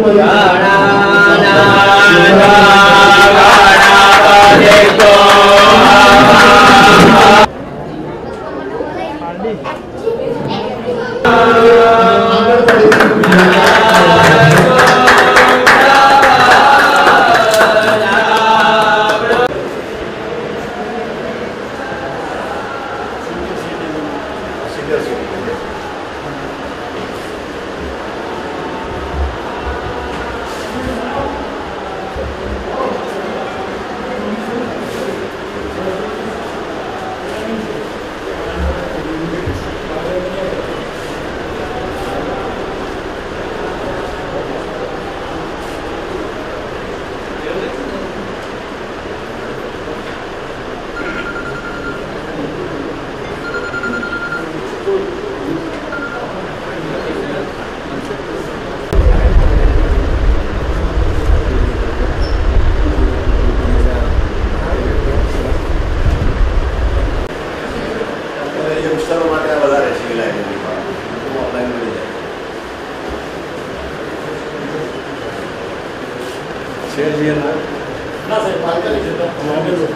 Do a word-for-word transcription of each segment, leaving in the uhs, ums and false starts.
ना सर बात कर लीजिए तो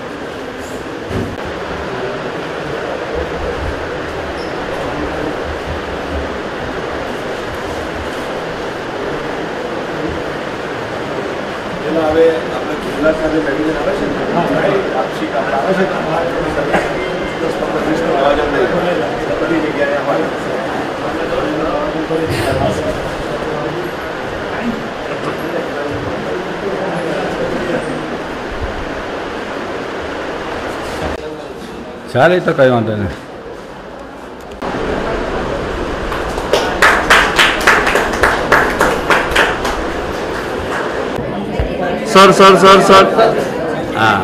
હવે આપણે ગુજરાત સાથે મેડિકલ આવે છે ને આપસી કામ આવે છે દસ પંદર વીસનો અવાજ અમને બધી જગ્યાએ અમારે ચાલે તો કઈ વાંધો નહીં. સર સર સર સર હા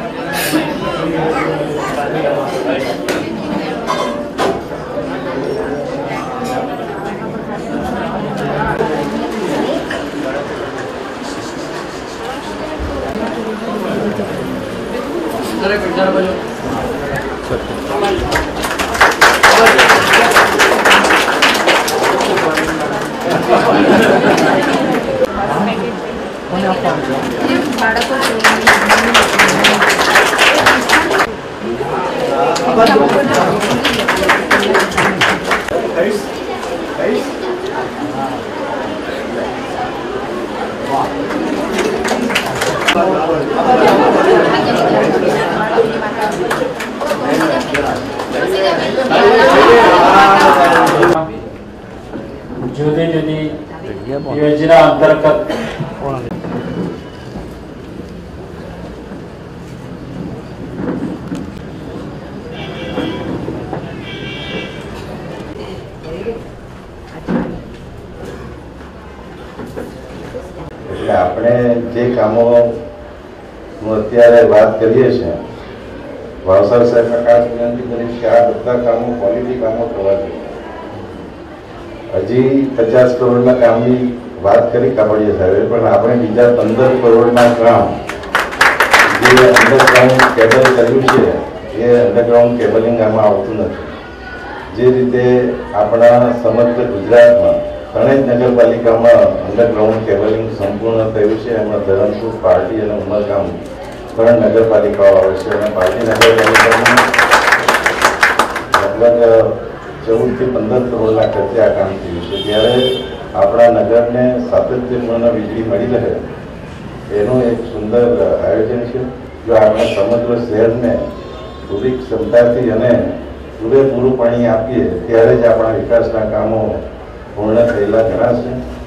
જુદી જુદી યોજના અંતર્ગત આપણે જે કામો અત્યારે વાત કરીએ છીએ ભાવસાર સાહેબને ખાસ વિનંતી કરીશ કે આ બધા કામો ક્વોલિટી કામો થવા જોઈએ. હજી પચાસ કરોડના કામની વાત કરી કાપડિયા સાહેબે, પણ આપણે બીજા પંદર કરોડના કામ જે અંડરગ્રાઉન્ડ કેબલ કર્યું છે એ અંડરગ્રાઉન્ડ કેબલિંગ આમાં આવતું નથી. જે રીતે આપણા સમગ્ર ગુજરાતમાં ત્રણેય નગરપાલિકામાં અંડરગ્રાઉન્ડ કેબલિંગ સંપૂર્ણ થયું છે. એમાં ધરમપુર, પાર્ટી અને ઉમરગામ ત્રણ નગરપાલિકાઓ આવે છે અને પાર્ટી નગરપાલિકામાં લગભગ ચૌદથી પંદર કરોડના ખર્ચે આ કામ થયું છે. ત્યારે આપણા નગરને સાતત્યપૂર્ણ વીજળી મળી રહે એનું એક સુંદર આયોજન છે. જો આપણે સમગ્ર શહેરને પૂરી ક્ષમતાથી અને પૂરેપૂરું પાણી આપીએ ત્યારે જ આપણા વિકાસના કામો પૂર્ણ થયેલા ગણાશે.